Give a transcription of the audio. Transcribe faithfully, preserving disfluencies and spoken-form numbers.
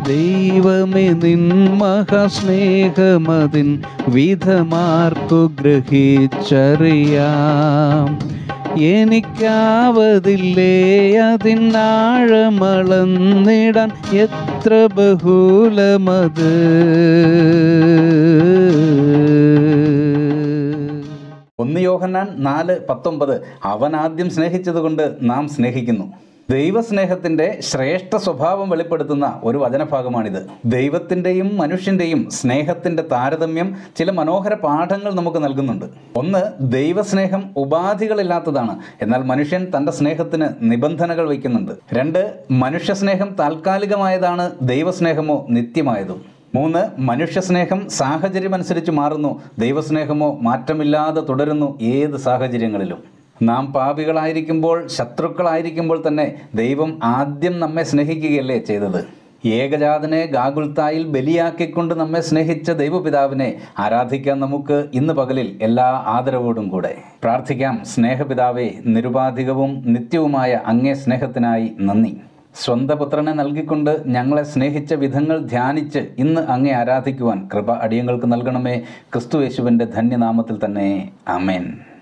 ദൈവമേ നിൻ മഹാസ്നേഹമതിൻ വിധമാർക്കു ഗ്രഹിച്ചറിയാം. എനിക്കാവതില്ലേ അതിനാഴമളന്നിടാൻ, എത്ര ബഹുലമത്. ഒന്ന് യോഹന്നാൻ നാല് പത്തൊമ്പത്. അവൻ ആദ്യം സ്നേഹിച്ചതുകൊണ്ട് നാം സ്നേഹിക്കുന്നു. ദൈവസ്നേഹത്തിൻ്റെ ശ്രേഷ്ഠ സ്വഭാവം വെളിപ്പെടുത്തുന്ന ഒരു വചനഭാഗമാണിത്. ദൈവത്തിൻ്റെയും മനുഷ്യൻ്റെയും സ്നേഹത്തിൻ്റെ താരതമ്യം ചില മനോഹര പാഠങ്ങൾ നമുക്ക് നൽകുന്നുണ്ട്. ഒന്ന്, ദൈവസ്നേഹം ഉപാധികളില്ലാത്തതാണ്, എന്നാൽ മനുഷ്യൻ തൻ്റെ സ്നേഹത്തിന് നിബന്ധനകൾ വയ്ക്കുന്നുണ്ട്. രണ്ട്, മനുഷ്യസ്നേഹം താൽക്കാലികമായതാണ്, ദൈവസ്നേഹമോ നിത്യമായതും. മൂന്ന്, മനുഷ്യസ്നേഹം സാഹചര്യമനുസരിച്ച് മാറുന്നു, ദൈവസ്നേഹമോ മാറ്റമില്ലാതെ തുടരുന്നു ഏത് സാഹചര്യങ്ങളിലും. നാം പാപികളായിരിക്കുമ്പോൾ, ശത്രുക്കളായിരിക്കുമ്പോൾ തന്നെ ദൈവം ആദ്യം നമ്മെ സ്നേഹിക്കുകയല്ലേ ചെയ്തത്. ഏകജാതനെ ഗാഗുൽത്തായിൽ ബലിയാക്കിക്കൊണ്ട് നമ്മെ സ്നേഹിച്ച ദൈവപിതാവിനെ ആരാധിക്കാൻ നമുക്ക് ഇന്ന് പകലിൽ എല്ലാ ആദരവോടും കൂടെ പ്രാർത്ഥിക്കാം. സ്നേഹപിതാവേ, നിരുപാധികവും നിത്യവുമായ അങ്ങേ സ്നേഹത്തിനായി നന്ദി. സ്വന്തം പുത്രനെ നൽകിക്കൊണ്ട് ഞങ്ങളെ സ്നേഹിച്ച വിധങ്ങൾ ധ്യാനിച്ച് ഇന്ന് അങ്ങേ ആരാധിക്കുവാൻ കൃപ അടിയങ്ങൾക്ക് നൽകണമേ. ക്രിസ്തു യേശുവിൻ്റെ ധന്യനാമത്തിൽ തന്നെ ആമേൻ.